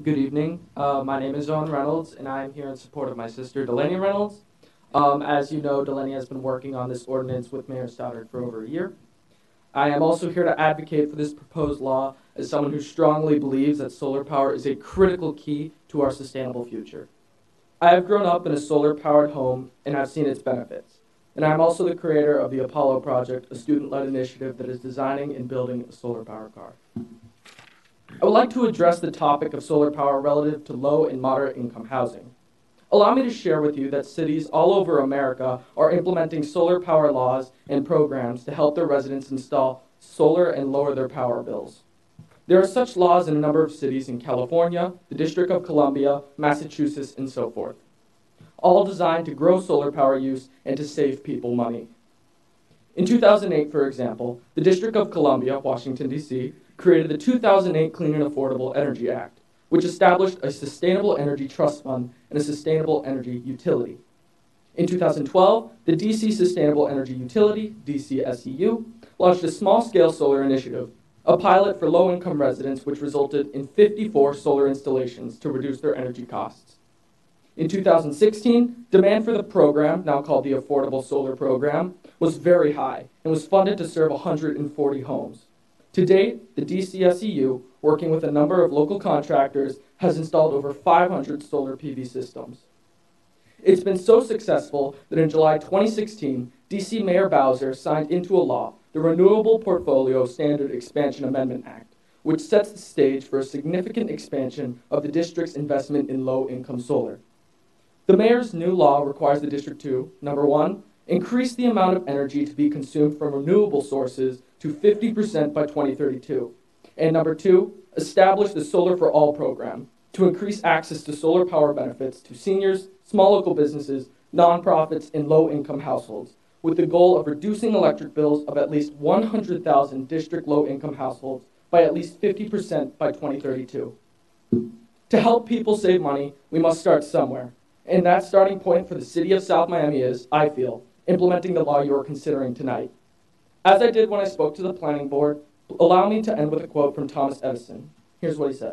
Good evening. My name is Owen Reynolds, and I am here in support of my sister, Delaney Reynolds. As you know, Delaney has been working on this ordinance with Mayor Stoddard for over a year. I am also here to advocate for this proposed law as someone who strongly believes that solar power is a critical key to our sustainable future. I have grown up in a solar-powered home and have seen its benefits. And I am also the creator of the Apollo Project, a student-led initiative that is designing and building a solar power car. I would like to address the topic of solar power relative to low and moderate income housing. Allow me to share with you that cities all over America are implementing solar power laws and programs to help their residents install solar and lower their power bills. There are such laws in a number of cities in California, the District of Columbia, Massachusetts, and so forth, all designed to grow solar power use and to save people money. In 2008, for example, the District of Columbia, Washington, D.C., created the 2008 Clean and Affordable Energy Act, which established a Sustainable Energy Trust Fund and a Sustainable Energy Utility. In 2012, the DC Sustainable Energy Utility, DCSEU, launched a small-scale solar initiative, a pilot for low-income residents which resulted in 54 solar installations to reduce their energy costs. In 2016, demand for the program, now called the Affordable Solar Program, was very high and was funded to serve 140 homes. To date, the DCSEU, working with a number of local contractors, has installed over 500 solar PV systems. It's been so successful that in July 2016, DC Mayor Bowser signed into a law the Renewable Portfolio Standard Expansion Amendment Act, which sets the stage for a significant expansion of the district's investment in low-income solar. The mayor's new law requires the district to, number one, increase the amount of energy to be consumed from renewable sources to 50% by 2032. And number two, establish the Solar for All program to increase access to solar power benefits to seniors, small local businesses, nonprofits, and low-income households, with the goal of reducing electric bills of at least 100,000 district low-income households by at least 50% by 2032. To help people save money, we must start somewhere. And that starting point for the city of South Miami is, I feel, implementing the law you are considering tonight. As I did when I spoke to the planning board, allow me to end with a quote from Thomas Edison. Here's what he said.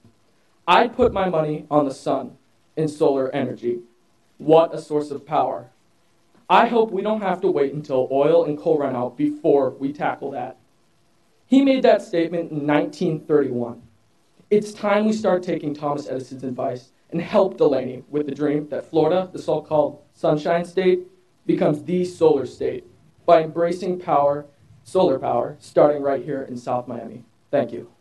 "I'd put my money on the sun in solar energy. What a source of power. I hope we don't have to wait until oil and coal run out before we tackle that." He made that statement in 1931. It's time we start taking Thomas Edison's advice and help Delaney with the dream that Florida, the so-called Sunshine State, becomes the solar state by embracing power, solar power, starting right here in South Miami. Thank you.